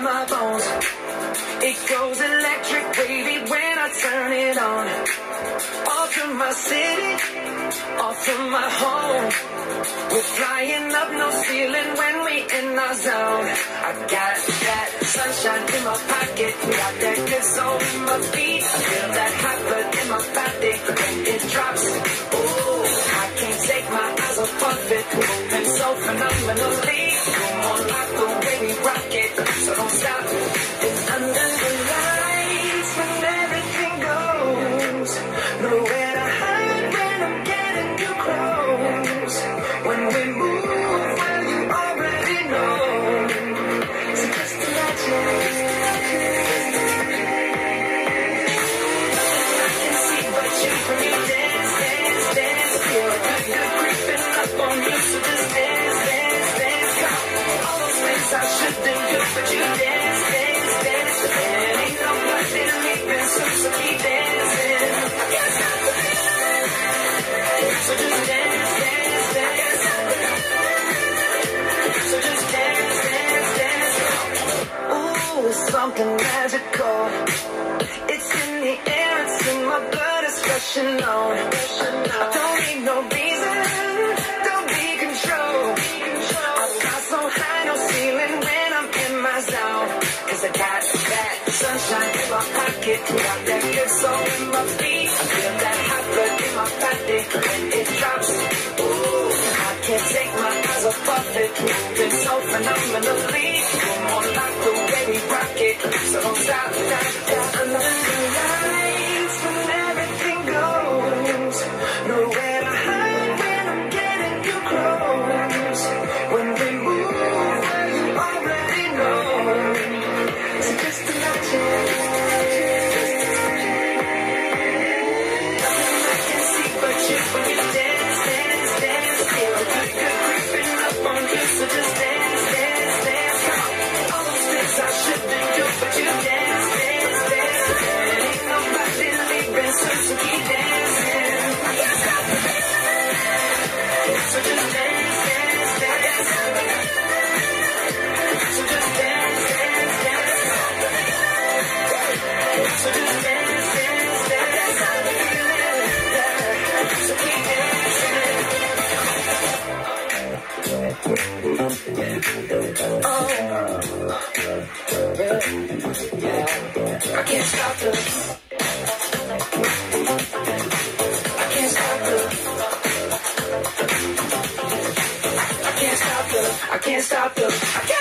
my bones. It goes electric wavy when I turn it on. Off from my city, off from my home. We're flying up, no ceiling when we in our zone. I got that sunshine in my pocket, got that good soul in my feet. I feel that hot blood in my body when it drops. Ooh, I can't take my eyes off of it, moving so phenomenally. Come on, like the way we rock it, so don't stop. It's under the lights when everything goes. Nowhere to hide when I'm getting you close. When we move, well, you already know. So just imagine. I can see but you when you dance, dance, dance. Feel a good creeping up on you. So just dance, dance, dance. All those things I shouldn't do, but you dance, dance, dance. And ain't nobody leaving, so keep dancing. I can't stop the feeling. So just dance, dance, dance. So just dance, dance, dance. Ooh, it's something magical. It's in the air, it's in my blood, it's rushing on. I don't need no reason, don't be control. I fly so high, no ceiling when I'm in my zone. Cause I got that sunshine in my pocket, got that good soul in my feet. I feel that hot blood in my body when it drops. Ooh, I can't take my eyes off of it, moving so phenomenally. Come on, like the way we rock it, so don't stop, stop, stop. Under the lights when everything goes. Nowhere to hide when I'm getting you close. When we move, well, you already know. So just imagine. Nothing I can see but you when you dance, dance, dance. Feel a good creeping up on you. So just dance, dance, dance. All those things I shouldn't do, but you dance, dance, dance. And ain't nobody leaving, so keep dancing. I can't stop the feeling. So just dance, dance, dance. So just dance, dance, dance. So just dance, dance, dance. So keep dancing. Oh, yeah. I can't stop the. I can't stop the. I can't stop the. I can't stop the. I can't.